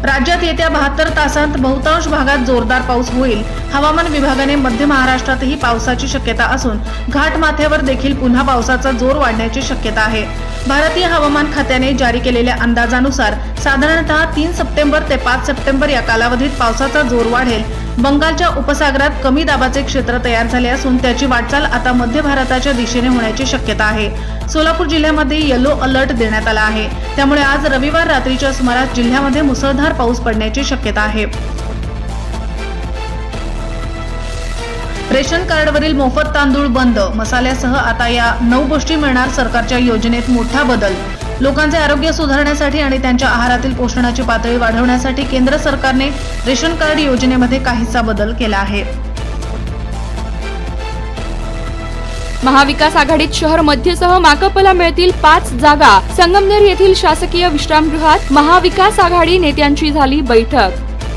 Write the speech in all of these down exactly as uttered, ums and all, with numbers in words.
राज्यात येत्या बहात्तर तासांत बहुतांश भागात जोरदार पाऊस होईल। हवामान विभागाने मध्य महाराष्ट्रातही पावसाची शक्यता असून घाटमाथ्यावर देखील पुन्हा पावसाचा जोर वाढण्याची शक्यता आहे। भारतीय हवामान खात्याने जारी केलेल्या अंदाजानुसार साधारणतः तीन सप्टेंबर ते पाच सप्टेंबर या कालावधीत पावसाचा जोर वाढेल। बंगालच्या उपसागरात कमी दाबाचे क्षेत्र तयार झाले असून त्याची वाटचाल आता मध्य भारताच्या दिशेने होण्याची शक्यता आहे। सोलापूर जिल्ह्यामध्ये येलो अलर्ट देण्यात आला आहे, त्यामुळे आज रविवार रात्रीच्या सुमारास जिल्ह्यामध्ये मुसळधार पाऊस पडण्याची शक्यता आहे। रेशन कार्डवरील मोफत तांदूळ बंद, मसाल्यासह आता या नऊ गोष्टी मिळणार। सरकारच्या योजनेत मोठा बदल। लोकांचे आरोग्य सुधारण्यासाठी आणि त्यांच्या आहारातील पोषणाची पातळी वाढवण्यासाठी केंद्र सरकारने रेशन कार्ड योजनेमध्ये काहीसा बदल केला आहे। महाविकास आघाडीत शहर मध्यसह माकपला मिळतील पाच जागा। संगमनेर येथील शासकीय विश्रामगृहात महाविकास आघाडी नेत्यांची झाली बैठक।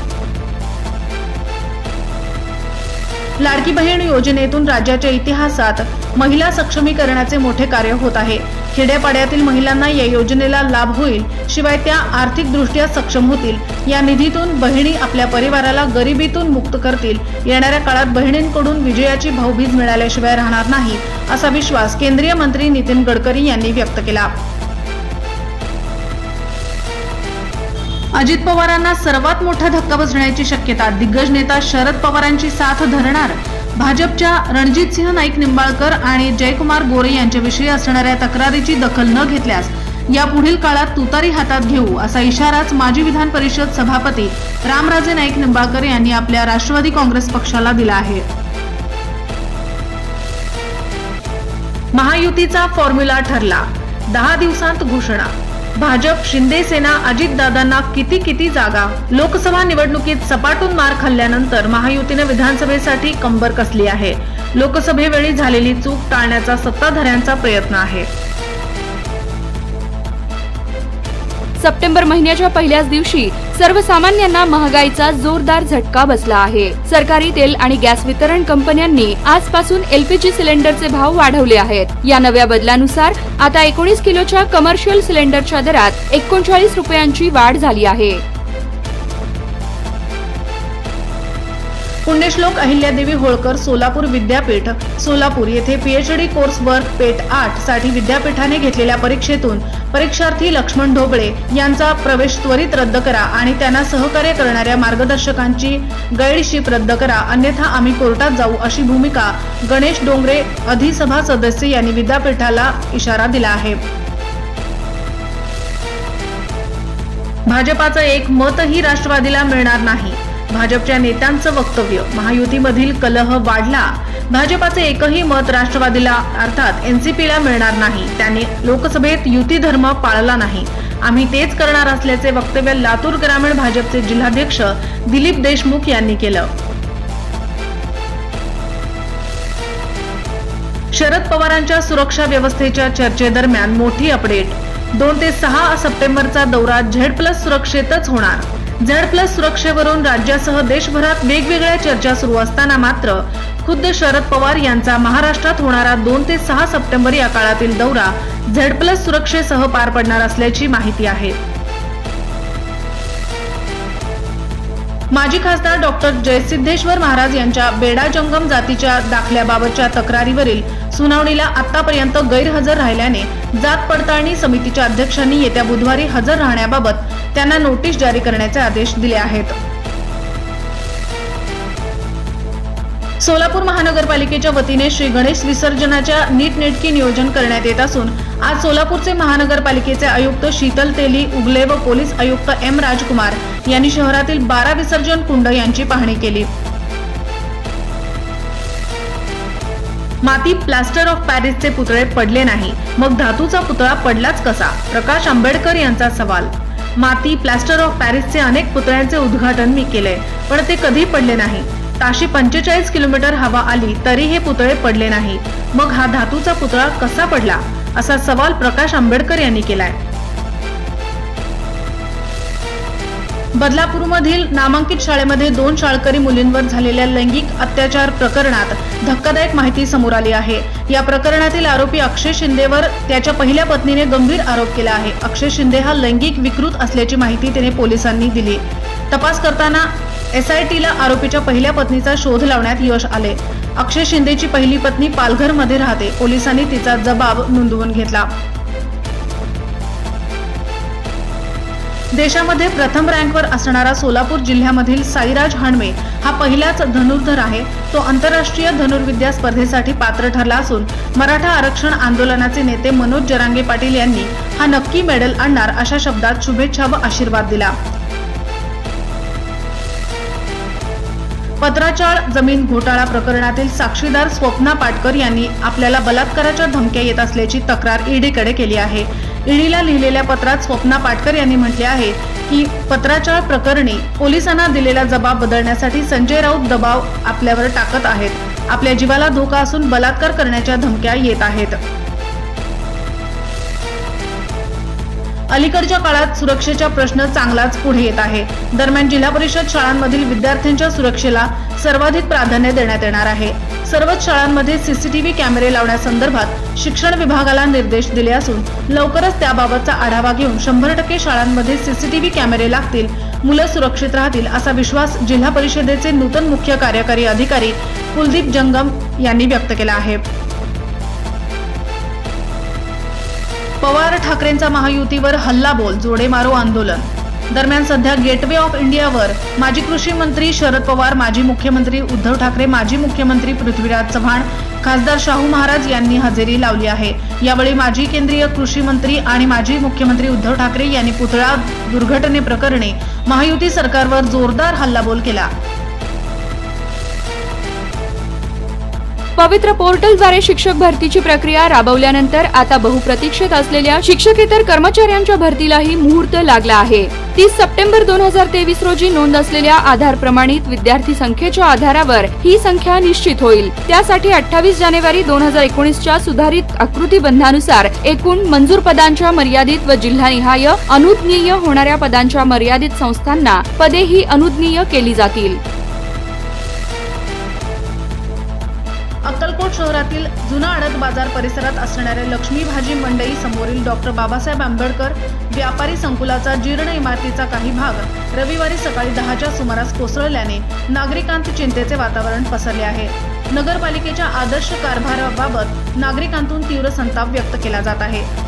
लाडकी बहीण योजनेतून राज्याच्या इतिहासात महिला सक्षमीकरणाचे मोठे कार्य होत आहे। खेड्यापाड्यातील महिलांना या योजनेला लाभ होईल, शिवाय त्या आर्थिकदृष्ट्या सक्षम होतील। या निधीतून बहिणी आपल्या परिवाराला गरिबीतून मुक्त करतील। येणाऱ्या काळात बहिणींकडून विजयाची भाऊबीज मिळाल्याशिवाय राहणार नाही, असा विश्वास केंद्रीय मंत्री नितीन गडकरी यांनी व्यक्त केला। अजित पवारांना सर्वात मोठा धक्का बसण्याची शक्यता। दिग्गज नेता शरद पवारांची साथ धरणार। भाजपच्या रणजितसिंह नाईक निंबाळकर आणि जयकुमार गोरे यांच्याविषयी असणाऱ्या तक्रारीची दखल न घेतल्यास यापुढील काळात तुतारी हातात घेऊ, असा इशाराच माजी विधान परिषद सभापती रामराजे नाईक निंबाळकर यांनी आपल्या राष्ट्रवादी काँग्रेस पक्षाला दिला आहे। महायुतीचा फॉर्म्युला ठरला, दहा दिवसांत घोषणा। भाजप, शिंदे सेना, अजितदादांना किती किती जागा। लोकसभा निवडणुकीत सपाटून मार खाल्ल्यानंतर महायुतीने विधानसभेसाठी कंबर कसली आहे। लोकसभेवेळी झालेली चूक टाळण्याचा सत्ताधाऱ्यांचा प्रयत्न आहे। सप्टेंबर महिन्याच्या पहिल्याच दिवशी सर्वसामान्यांना महागाईचा जोरदार झटका बसला आहे। सरकारी तेल आणि गॅस वितरण कंपन्यांनी आजपासून एलपीजी सिलेंडरचे भाव वाढवले आहेत। या नव्या बदलानुसार आता एकोणीस किलोच्या कमर्शियल सिलेंडरच्या दरात एकोणचाळीस रुपयांची वाढ झाली आहे। पुण्यश्लोक अहिल्यादेवी होळकर सोलापूर विद्यापीठ सोलापूर येथे पीएचडी कोर्सवर पेट आठ साठी विद्यापीठाने घेतलेल्या परीक्षेतून परीक्षार्थी लक्ष्मण ढोबळे यांचा प्रवेश त्वरित रद्द करा आणि त्यांना सहकार्य करणाऱ्या मार्गदर्शकांची गाईडशिप रद्द करा, अन्यथा आम्ही कोर्टात जाऊ, अशी भूमिका गणेश डोंगरे अधिसभा सदस्य यांनी विद्यापीठाला इशारा दिला आहे। भाजपाचं एक मतही राष्ट्रवादीला मिळणार नाही, भाजपच्या नेत्यांचं वक्तव्य। महायुतीमधील कलह वाढला, भाजपाचे एकही मत राष्ट्रवादीला अर्थात एनसीपीला मिळणार नाही। त्यांनी लोकसभेत युती धर्म पाळला नाही, आम्ही तेच करणार असल्याचे वक्तव्य लातूर ग्रामीण भाजपचे जिल्हाध्यक्ष दिलीप देशमुख यांनी केलं। शरद पवारांच्या सुरक्षा व्यवस्थेच्या चर्चेदरम्यान मोठी अपडेट। दोन ते सहा सप्टेंबरचा दौरा झेड प्लस सुरक्षेतच होणार। झेड प्लस सुरक्षेवरून राज्यासह देशभरात वेगवेगळ्या चर्चा सुरू असताना मात्र खुद्द शरद पवार यांचा महाराष्ट्रात होणारा दोन ते सहा सप्टेंबर या काळातील दौरा झेड प्लस सुरक्षेसह पार पडणार असल्याची माहिती आहे। माजी खासदार डॉक्टर जयसिद्धेश्वर महाराज यांच्या बेडा जंगम जातीच्या दाखल्याबाबतच्या तक्रारीवरील सुनावणीला आतापर्यंत गैरहजर राहिल्याने जात पडताळणी समितीच्या अध्यक्षांनी येत्या बुधवारी हजर राहण्याबाबत त्यांना नोटीस जारी करण्याचे आदेश दिले आहेत। सोलापूर महानगरपालिकेच्या वतीने श्री गणेश विसर्जनाच्या नीटनेटके नियोजन करण्यात येत असून आज सोलापूरचे महानगरपालिकेचे आयुक्त शीतल तेली उगले व पोलीस आयुक्त एम राजकुमार यांनी शहरातील बारा विसर्जन कुंड यांची पाहणी केली। माती प्लास्टर ऑफ पॅरिसचे पुतळे पडले नाही, मग धातूचा पुतळा पडलाच कसा? प्रकाश आंबेडकर यांचा सवाल। माती प्लास्टर ऑफ पॅरिसचे अनेक पुतळ्यांचे उद्घाटन मी केले, पण ते कधी पडले नाही। ताशी पंचेचाळीस किलोमीटर हवा आली तरी हे पुतळे पडले नाही, मग हा धातूचा पुतळा कसा पडला, असा सवाल प्रकाश आंबेडकर यांनी केलाय। बदलापूरमधील नामांकित शाळेमध्ये दोन शाळकरी मुलींवर झालेल्या लैंगिक अत्याचार प्रकरणात धक्कादायक माहिती समोर आली आहे। या प्रकरणातील आरोपी अक्षय शिंदेवर त्याच्या पहिल्या पत्नीने गंभीर आरोप केला आहे। अक्षय शिंदे हा लैंगिक विकृत असल्याची माहिती त्याने पोलिसांनी दिली। तपास करताना एसआयटीला आरोपीच्या पहिल्या पत्नीचा शोध लावण्यात यश आले। अक्षय शिंदेची पहिली पत्नी पालघरमध्ये राहते। पोलिसांनी तिचा जबाब नोंदवून घेतला। देशामध्ये प्रथम रँकवर असणारा सोलापूर जिल्ह्यामधील साईराज हाणमे हा पहिलाच धनुर्धर आहे। तो आंतरराष्ट्रीय धनुर्विद्या स्पर्धेसाठी पात्र ठरला असून मराठा आरक्षण आंदोलनाचे नेते मनोज जरांगे पाटील यांनी हा नक्की मेडल आणणार अशा शब्दात शुभेच्छा व आशीर्वाद दिला। पत्राचाळ जमीन घोटाळा प्रकरणातील साक्षीदार स्वप्ना पाटकर यांनी आपल्याला बलात्काराच्या धमक्या येत असल्याची तक्रार ईडीकडे केली आहे। ईडीला लिहिलेल्या पत्रात स्वप्ना पाटकर यांनी म्हटले आहे की पत्राचाळ प्रकरणी पोलिसांना दिलेला जबाब बदलण्यासाठी संजय राऊत दबाव आपल्यावर टाकत आहेत। आपल्या जीवाला धोका असून बलात्कार करण्याच्या धमक्या येत आहेत। अलीकडच्या काळात सुरक्षेचा प्रश्न चांगलाच पुढे येत आहे। दरम्यान जिल्हा परिषद शाळांमधील विद्यार्थ्यांच्या सुरक्षेला सर्वाधिक प्राधान्य देण्यात येणार आहे। सर्वच शाळांमध्ये सीसीटीव्ही कॅमेरे लावण्यासंदर्भात शिक्षण विभागाला निर्देश दिले असून लवकरच त्याबाबतचा आढावा घेऊन शंभर टक्के शाळांमध्ये सीसीटीव्ही कॅमेरे लागतील, मुलं सुरक्षित राहतील असा विश्वास जिल्हा परिषदेचे नूतन मुख्य कार्यकारी अधिकारी कुलदीप जंगम यांनी व्यक्त केला आहे। पवार ठाकरेंचा महायुतीवर हल्लाबोल, जोडे मारो आंदोलन। दरम्यान सध्या गेटवे ऑफ इंडियावर माजी कृषी मंत्री शरद पवार, माजी मुख्यमंत्री उद्धव ठाकरे, माजी मुख्यमंत्री पृथ्वीराज चव्हाण, खासदार शाहू महाराज यांनी हजेरी लावली आहे। यावेळी माजी केंद्रीय कृषी मंत्री आणि माजी मुख्यमंत्री उद्धव ठाकरे यांनी पुतळा दुर्घटनेप्रकरणी महायुती सरकारवर जोरदार हल्लाबोल केला। पवित्र पोर्टलद्वारे शिक्षक भरतीची प्रक्रिया राबवल्यानंतर आता बहुप्रतीक्षित असलेल्या शिक्षकेतर कर्मचाऱ्यांच्या भरतीलाही मुहूर्त लागला आहे। तीस सप्टेंबर दोन हजार तेवीस रोजी नोंद असलेल्या आधार प्रमाणित विद्यार्थी संख्येच्या आधारावर ही संख्या निश्चित होईल। त्यासाठी अठ्ठावीस जानेवारी दोन हजार एकोणीसच्या सुधारित आकृतीबंधानुसार एकूण मंजूर पदांच्या मर्यादित व जिल्हानिहाय अनुज्ञेय होणाऱ्या पदांच्या मर्यादित संस्थांना पदे ही अनुज्ञेय केली जातील। अक्कलकोट शहरातील जुना आडत बाजार परिसरात असणाऱ्या लक्ष्मी भाजी मंडई समोरील डॉक्टर बाबासाहेब आंबेडकर व्यापारी संकुलाचा जीर्ण इमारतीचा काही भाग रविवारी सकाळी दहाच्या सुमारास कोसळल्याने नागरिकांत चिंतेचे वातावरण पसरले आहे। नगरपालिकेच्या आदर्श कारभाराबाबत नागरिकांतून तीव्र संताप व्यक्त केला जात आहे।